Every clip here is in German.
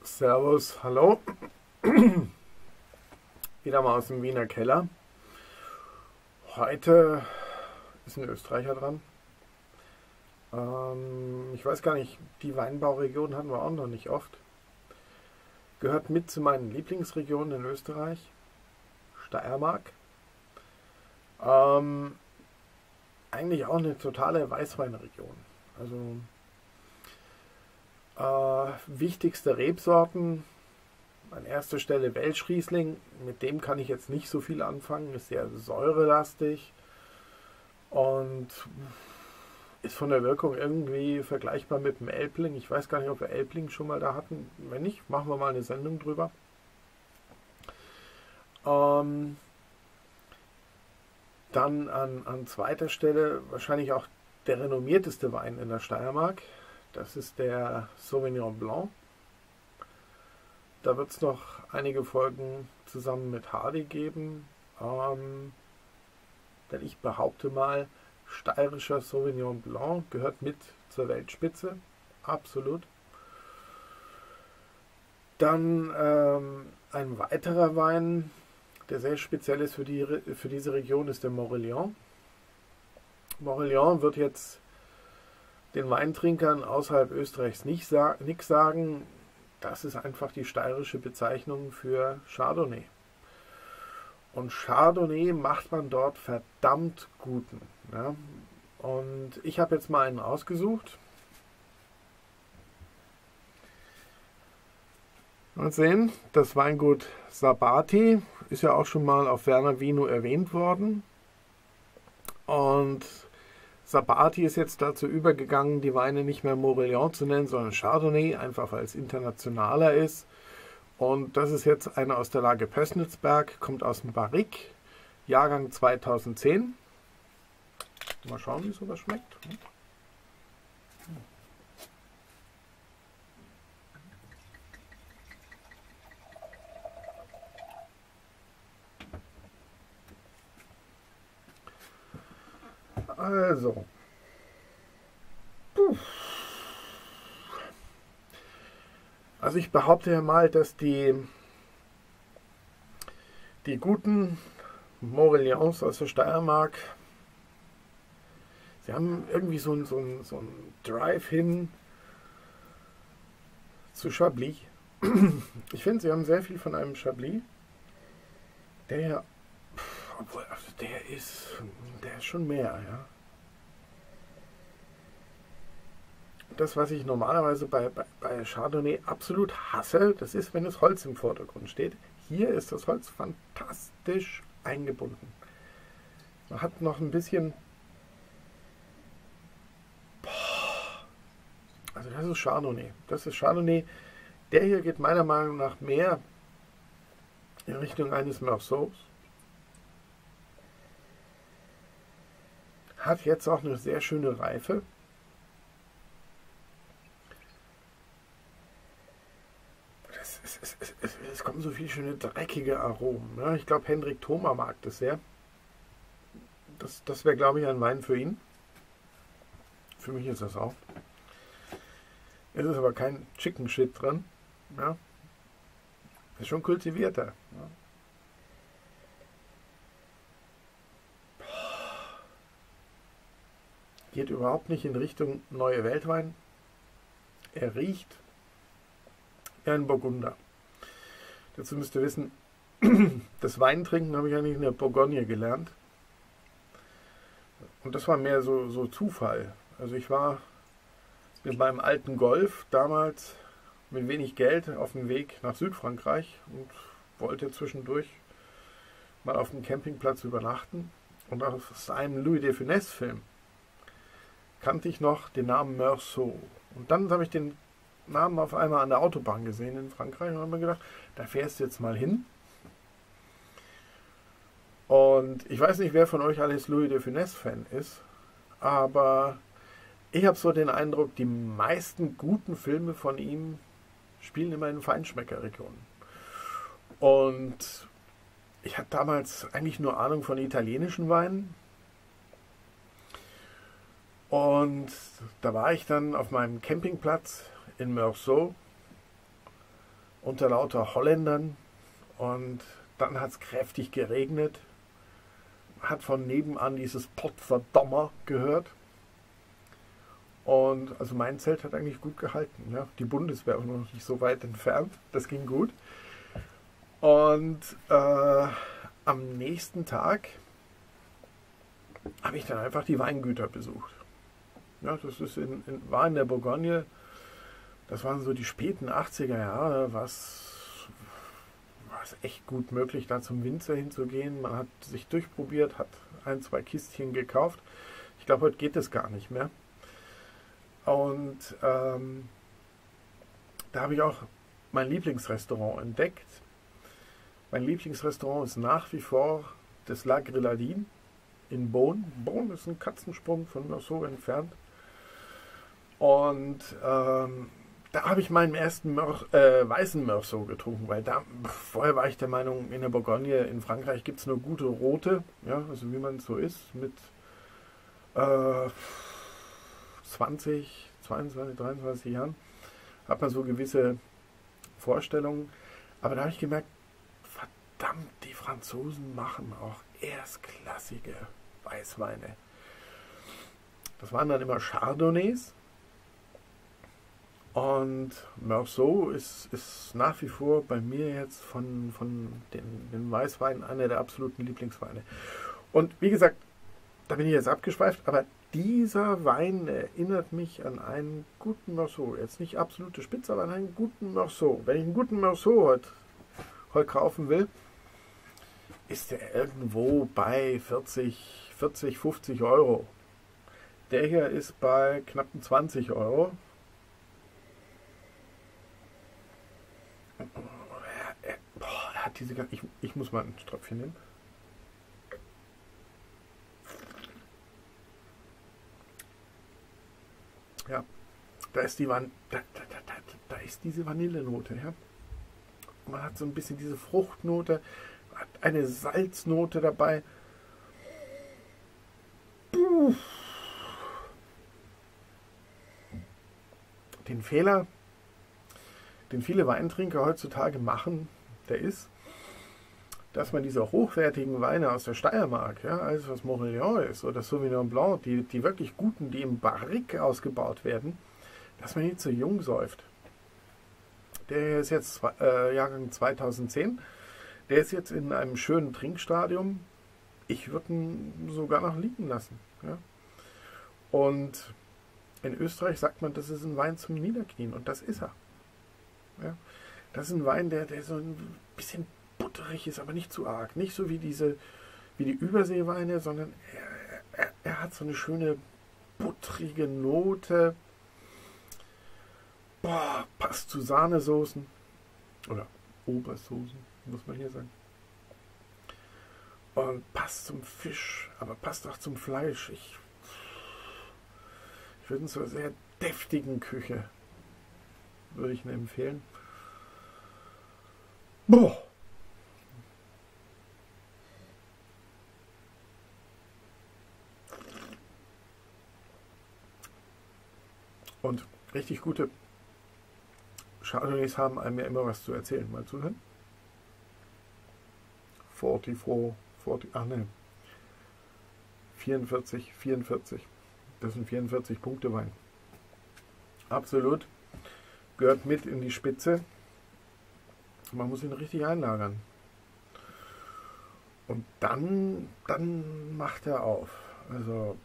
Servus, hallo. Wieder mal aus dem Wiener Keller. Heute ist ein Österreicher dran. Ich weiß gar nicht, die Weinbauregion hatten wir auch noch nicht oft. Gehört mit zu meinen Lieblingsregionen in Österreich. Steiermark. Eigentlich auch eine totale Weißweinregion. Also wichtigste Rebsorten. An erster Stelle Welschriesling. Mit dem kann ich jetzt nicht so viel anfangen. Ist sehr säurelastig und ist von der Wirkung irgendwie vergleichbar mit dem Elbling. Ich weiß gar nicht, ob wir Elbling schon mal da hatten. Wenn nicht, machen wir mal eine Sendung drüber. Dann an zweiter Stelle wahrscheinlich auch der renommierteste Wein in der Steiermark. Das ist der Sauvignon Blanc. Da wird es noch einige Folgen zusammen mit Hardy geben. Denn ich behaupte mal, steirischer Sauvignon Blanc gehört mit zur Weltspitze. Absolut. Dann ein weiterer Wein, der sehr speziell ist für diese Region, ist der Morillon. Morillon wird jetzt den Weintrinkern außerhalb Österreichs nichts sagen. Das ist einfach die steirische Bezeichnung für Chardonnay. Und Chardonnay macht man dort verdammt guten. Ja? Und ich habe jetzt mal einen ausgesucht. Mal sehen, das Weingut Sabati ist ja auch schon mal auf Werner Vino erwähnt worden. Und Sabati ist jetzt dazu übergegangen, die Weine nicht mehr Morillon zu nennen, sondern Chardonnay, einfach weil es internationaler ist. Und das ist jetzt einer aus der Lage Pößnitzberg, kommt aus dem Barrique, Jahrgang 2010. Mal schauen, wie sowas schmeckt. Also. Also ich behaupte ja mal, dass die guten Morillons aus der Steiermark, sie haben irgendwie so ein Drive hin zu Chablis. Ich finde, sie haben sehr viel von einem Chablis, der, obwohl, also der ist schon mehr, ja. Das, was ich normalerweise bei Chardonnay absolut hasse, das ist, wenn das Holz im Vordergrund steht. Hier ist das Holz fantastisch eingebunden. Man hat noch ein bisschen... Also das ist Chardonnay. Das ist Chardonnay. Der hier geht meiner Meinung nach mehr in Richtung eines Meursaults. Hat jetzt auch eine sehr schöne Reife. Es kommen so viele schöne dreckige Aromen. Ne? Ich glaube, Hendrik Thoma mag das sehr. Das wäre, glaube ich, ein Wein für ihn. Für mich ist das auch. Es ist aber kein Chicken Shit drin. Ja? Ist schon kultivierter. Ja? Geht überhaupt nicht in Richtung neue Weltwein. Er riecht wie ein Burgunder. Dazu müsst ihr wissen, das Weintrinken habe ich eigentlich in der Bourgogne gelernt. Und das war mehr so Zufall. Also ich war mit meinem alten Golf damals mit wenig Geld auf dem Weg nach Südfrankreich und wollte zwischendurch mal auf dem Campingplatz übernachten. Und aus einem Louis de Funès-Film kannte ich noch den Namen Meursault. Und dann habe ich den Namen auf einmal an der Autobahn gesehen in Frankreich und habe mir gedacht, da fährst du jetzt mal hin. Und ich weiß nicht, wer von euch alles Louis de Funès-Fan ist, aber ich habe so den Eindruck, die meisten guten Filme von ihm spielen immer in Feinschmeckerregionen. Und ich hatte damals eigentlich nur Ahnung von italienischen Weinen. Und da war ich dann auf meinem Campingplatz in Meursault unter lauter Holländern und dann hat es kräftig geregnet. Hat von nebenan dieses Pottverdammer gehört. Und also mein Zelt hat eigentlich gut gehalten. Ja. Die Bundeswehr war noch nicht so weit entfernt. Das ging gut. Und am nächsten Tag habe ich dann einfach die Weingüter besucht. Ja, das ist war in der Bourgogne. Das waren so die späten 80er Jahre, was echt gut möglich, da zum Winzer hinzugehen. Man hat sich durchprobiert, hat 1, 2 Kistchen gekauft. Ich glaube, heute geht das gar nicht mehr. Und da habe ich auch mein Lieblingsrestaurant entdeckt. Mein Lieblingsrestaurant ist nach wie vor das La Grilladine in Beaune. Beaune ist ein Katzensprung von Meursault entfernt. Und da habe ich meinen ersten weißen Meursault getrunken, weil vorher war ich der Meinung, in der Bourgogne in Frankreich gibt es nur gute rote, ja, also wie man so ist, mit 20, 22, 23 Jahren, hat man so gewisse Vorstellungen. Aber da habe ich gemerkt, verdammt, die Franzosen machen auch erstklassige Weißweine. Das waren dann immer Chardonnays. Und Meursault ist nach wie vor bei mir jetzt von den Weißweinen einer der absoluten Lieblingsweine. Und wie gesagt, da bin ich jetzt abgeschweift, aber dieser Wein erinnert mich an einen guten Meursault. Jetzt nicht absolute Spitze, aber an einen guten Meursault. Wenn ich einen guten Meursault heute kaufen will, ist der irgendwo bei 40, 50 Euro. Der hier ist bei knappen 20 Euro. Er hat diese. Ich muss mal ein Tröpfchen nehmen. Ja, da ist diese Vanillenote. Ja. Man hat so ein bisschen diese Fruchtnote, hat eine Salznote dabei. Den Fehler, den viele Weintrinker heutzutage machen, der ist, dass man diese hochwertigen Weine aus der Steiermark, ja, alles was Morillon ist oder Sauvignon Blanc, die wirklich guten, die im Barrique ausgebaut werden, dass man die zu jung säuft. Der ist jetzt Jahrgang 2010, der ist jetzt in einem schönen Trinkstadium. Ich würde ihn sogar noch liegen lassen. Ja. Und in Österreich sagt man, das ist ein Wein zum Niederknien und das ist er. Ja. Das ist ein Wein, der so ein bisschen butterig ist, aber nicht zu arg. Nicht so wie die Überseeweine, sondern er hat so eine schöne buttrige Note. Boah, passt zu Sahnesoßen. Oder Obersoßen, muss man hier sagen. Und passt zum Fisch, aber passt auch zum Fleisch. Ich würde ihn zur sehr deftigen Küche, würde ich ihn empfehlen. Boah. Und richtig gute Chardonnays haben einem ja immer was zu erzählen. Mal zuhören. 44. Das ist ein 44 Punkte Wein. Absolut. Gehört mit in die Spitze. Man muss ihn richtig einlagern. Und dann macht er auf. Also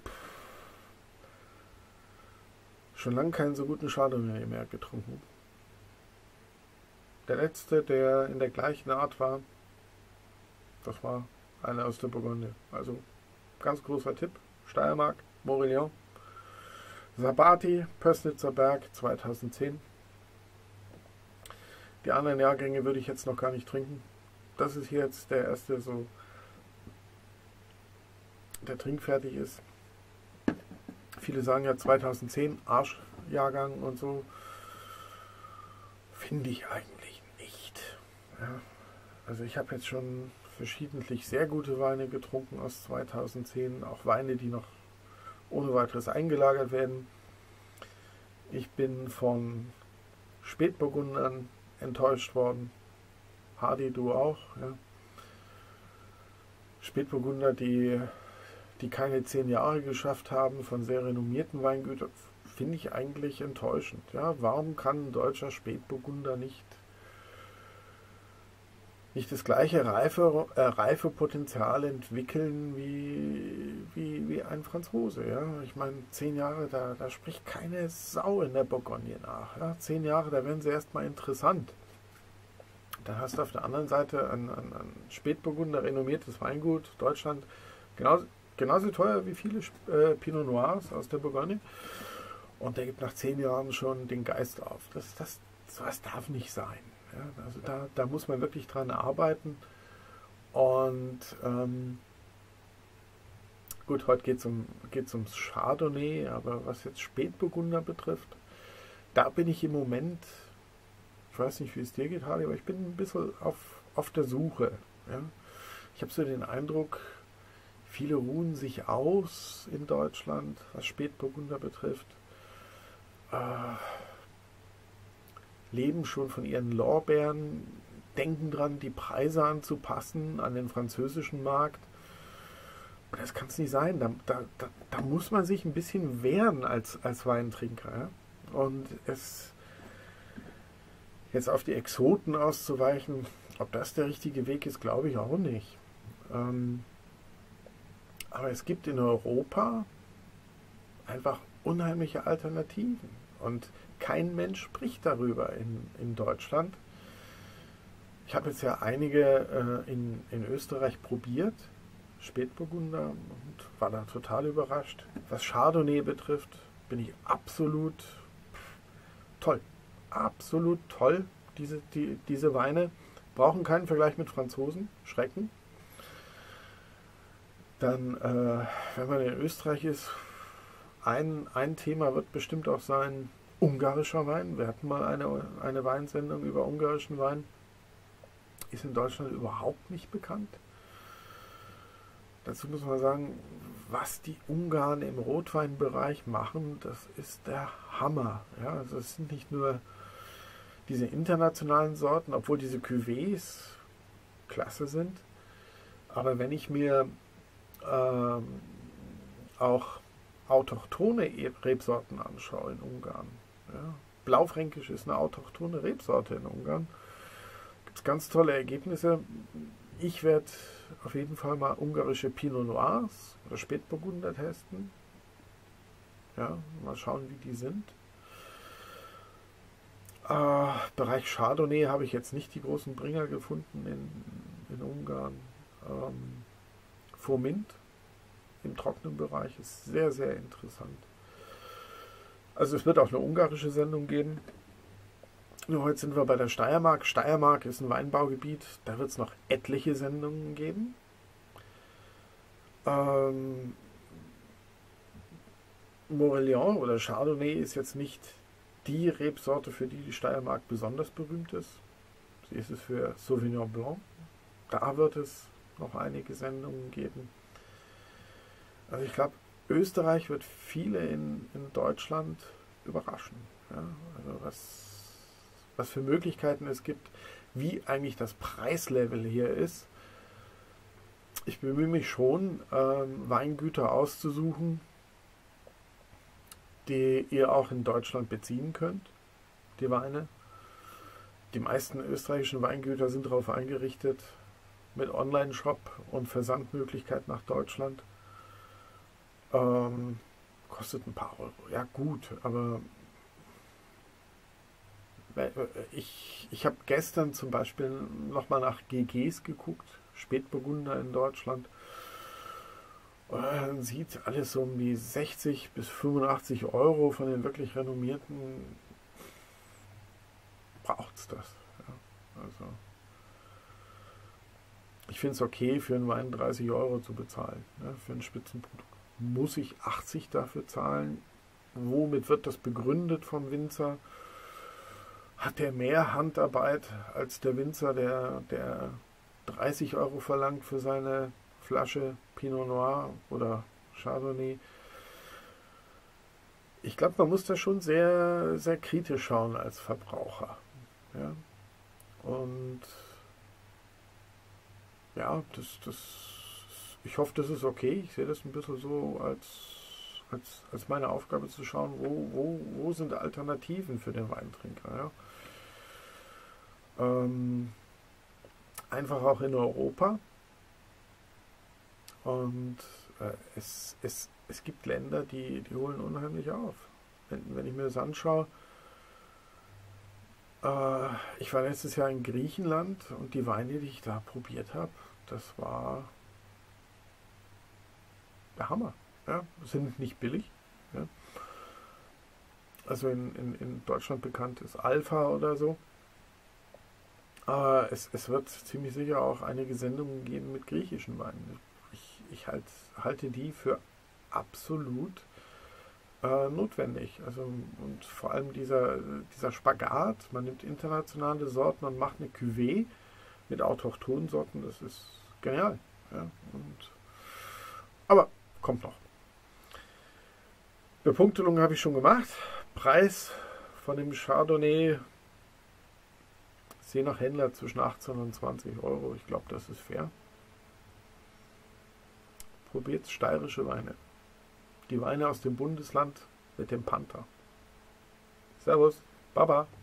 schon lange keinen so guten Chardonnay mehr getrunken. Der letzte, der in der gleichen Art war, das war einer aus der Bourgogne. Also ganz großer Tipp. Steiermark, Morillon. Sabati, Pößnitzer Berg 2010. Die anderen Jahrgänge würde ich jetzt noch gar nicht trinken. Das ist hier jetzt der erste, so der trinkfertig ist. Viele sagen ja 2010 Arschjahrgang und so. Finde ich eigentlich nicht. Ja. Also ich habe jetzt schon verschiedentlich sehr gute Weine getrunken aus 2010. Auch Weine, die noch ohne weiteres eingelagert werden. Ich bin von Spätburgundern enttäuscht worden. Hardy, du auch. Ja. Spätburgunder, die keine 10 Jahre geschafft haben, von sehr renommierten Weingütern, finde ich eigentlich enttäuschend. Ja. Warum kann ein deutscher Spätburgunder nicht das gleiche Reifepotenzial entwickeln wie ein Franzose? Ja. Ich meine, 10 Jahre, da spricht keine Sau in der Bourgogne nach. Ja. 10 Jahre, da werden sie erstmal interessant. Dann hast du auf der anderen Seite ein Spätburgunder, renommiertes Weingut, Deutschland, genauso teuer wie viele Pinot Noirs aus der Bourgogne. Und der gibt nach 10 Jahren schon den Geist auf. Sowas darf nicht sein. Ja, also da muss man wirklich dran arbeiten. Und gut, heute geht's ums Chardonnay, aber was jetzt Spätburgunder betrifft, da bin ich im Moment, ich weiß nicht, wie es dir geht, Hardy, aber ich bin ein bisschen auf der Suche. Ja. Ich habe so den Eindruck, viele ruhen sich aus in Deutschland, was Spätburgunder betrifft. Leben schon von ihren Lorbeeren, denken dran, die Preise anzupassen an den französischen Markt. Und das kann es nicht sein. Da muss man sich ein bisschen wehren als Weintrinker. Ja? Und jetzt auf die Exoten auszuweichen, ob das der richtige Weg ist, glaube ich auch nicht. Aber es gibt in Europa einfach unheimliche Alternativen. Und kein Mensch spricht darüber in Deutschland. Ich habe jetzt ja einige in Österreich probiert, Spätburgunder, und war da total überrascht. Was Chardonnay betrifft, bin ich absolut toll. Absolut toll. Diese Weine brauchen keinen Vergleich mit Franzosen. Schrecken. Dann, wenn man in Österreich ist, ein Thema wird bestimmt auch sein, ungarischer Wein. Wir hatten mal eine Weinsendung über ungarischen Wein. Ist in Deutschland überhaupt nicht bekannt. Dazu muss man sagen, was die Ungarn im Rotweinbereich machen, das ist der Hammer. Ja, also es sind nicht nur diese internationalen Sorten, obwohl diese Cuvées klasse sind. Aber wenn ich mir auch autochthone Rebsorten anschaue in Ungarn. Ja. Blaufränkisch ist eine autochthone Rebsorte in Ungarn. Gibt es ganz tolle Ergebnisse. Ich werde auf jeden Fall mal ungarische Pinot Noirs oder Spätburgunder testen. Ja, mal schauen, wie die sind. Bereich Chardonnay habe ich jetzt nicht die großen Bringer gefunden in Ungarn. Furmint im trockenen Bereich ist sehr, sehr interessant. Also es wird auch eine ungarische Sendung geben. Nur heute sind wir bei der Steiermark. Steiermark ist ein Weinbaugebiet, da wird es noch etliche Sendungen geben. Morillon oder Chardonnay ist jetzt nicht die Rebsorte, für die Steiermark besonders berühmt ist. Sie ist es für Sauvignon Blanc. Da wird es noch einige Sendungen geben. Also ich glaube, Österreich wird viele in Deutschland überraschen. Ja? Also was für Möglichkeiten es gibt, wie eigentlich das Preislevel hier ist. Ich bemühe mich schon, Weingüter auszusuchen, die ihr auch in Deutschland beziehen könnt, die Weine. Die meisten österreichischen Weingüter sind darauf eingerichtet, mit Online-Shop und Versandmöglichkeit nach Deutschland. Kostet ein paar Euro. Ja gut, aber ich habe gestern zum Beispiel nochmal nach GGs geguckt, Spätburgunder in Deutschland. Man sieht alles so um die 60 bis 85 Euro von den wirklich renommierten. Braucht es das? Ja, also ich finde es okay, für einen Wein 30 Euro zu bezahlen. Ja, für ein Spitzenprodukt. Muss ich 80 dafür zahlen? Womit wird das begründet vom Winzer? Hat der mehr Handarbeit als der Winzer, der 30 Euro verlangt für seine Flasche Pinot Noir oder Chardonnay? Ich glaube, man muss da schon sehr, sehr kritisch schauen als Verbraucher. Ja? Und ja, ich hoffe, das ist okay. Ich sehe das ein bisschen so als meine Aufgabe zu schauen, wo sind Alternativen für den Weintrinker. Ja? Einfach auch in Europa. Und es gibt Länder, die holen unheimlich auf. Wenn ich mir das anschaue, ich war letztes Jahr in Griechenland und die Weine, die ich da probiert habe, das war der Hammer. Ja? Sind nicht billig. Ja? Also in Deutschland bekannt ist Alpha oder so. Es wird ziemlich sicher auch einige Sendungen geben mit griechischen Weinen. Ich halte die für absolut notwendig. Also, und vor allem dieser Spagat, man nimmt internationale Sorten und macht eine Cuvée mit autochthonen Sorten, das ist genial. Ja? Aber kommt noch. Bepunktelung habe ich schon gemacht. Preis von dem Chardonnay je nach Händler zwischen 18 und 20 Euro. Ich glaube, das ist fair. Probiert steirische Weine. Die Weine aus dem Bundesland mit dem Panther. Servus, Baba.